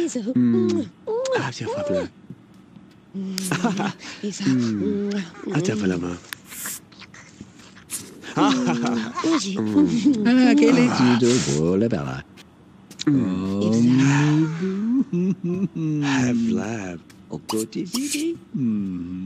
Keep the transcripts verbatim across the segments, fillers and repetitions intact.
Hmm. Ah, tiens, frappe-le. Hmm. Ah, tiens, voilà-moi. Ah, ah, ah. Ah, che leggido vuole bella. Have lab. O cotizini. Hmm.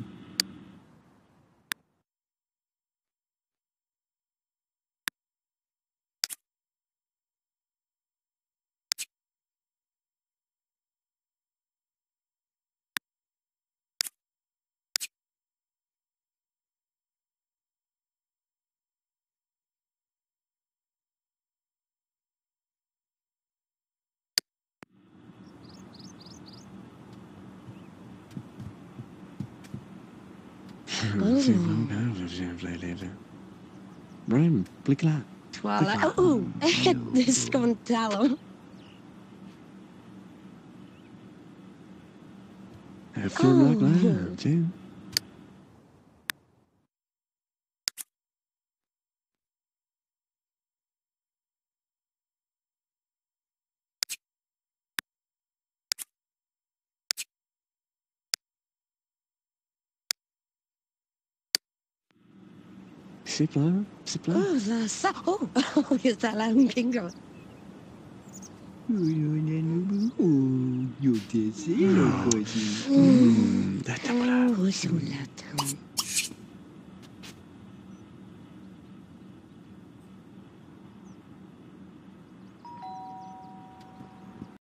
Brim, blik là. Twala. Oh, det scontalo. Film like that, too. C'est là, c'est là. Oh, la sa. Oh, oh, is that Lam Kingo? Oh, io tesoro così. Hmm, dai, voilà. Oh, sulla